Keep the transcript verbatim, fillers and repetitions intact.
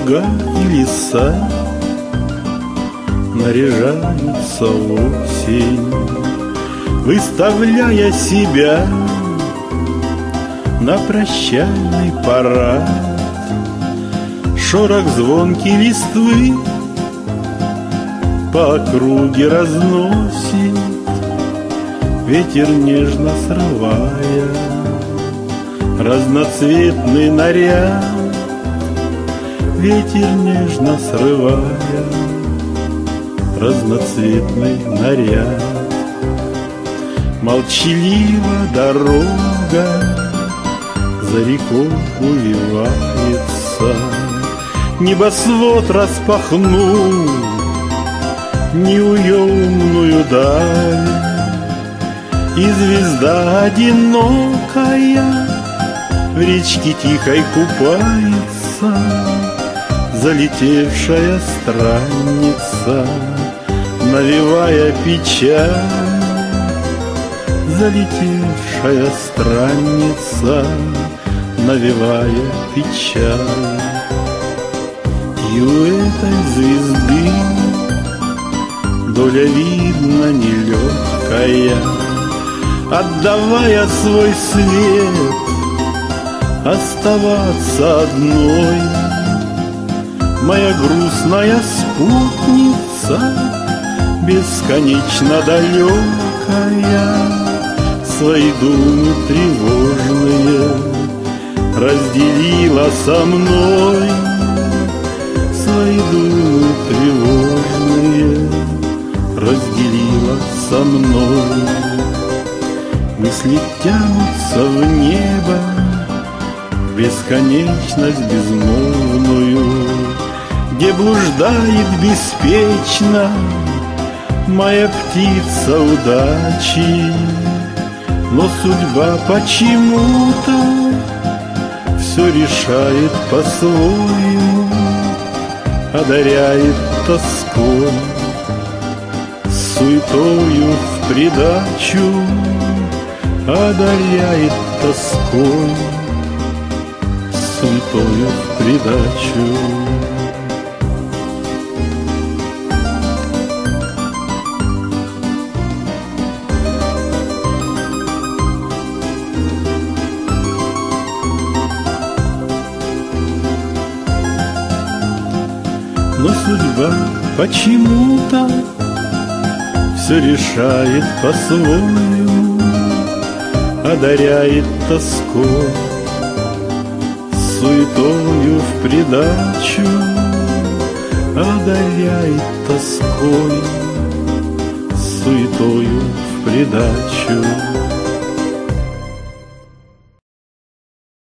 луга и леса наряжаются в осень, выставляя себя на прощальный парад. Шорох звонкий листвы по округе разносит ветер, нежно срывая разноцветный наряд. Ветер, нежно срывая разноцветный наряд. Молчалива дорога за рекой увивается, небосвод распахнул неуемную даль, и звезда одинокая в речке тихой купается, залетевшая странница, навевая печаль. Залетевшая странница, навевая печаль. И у этой звезды доля, видно, нелегкая, отдавая свой свет, оставаться одной. Моя грустная спутница, бесконечно далекая, свои думы тревожные разделила со мной. Свои думы тревожные разделила со мной. Мысли тянутся в небо, в бесконечность безмолвную, где блуждает беспечно моя птица удачи. Но судьба почему-то все решает по-своему, одаряет тоской, суетою в придачу, одаряет тоской, суетою в придачу. Но судьба почему-то все решает по-своему, одаряет тоской, суетою в придачу, одаряет тоской, суетою в придачу.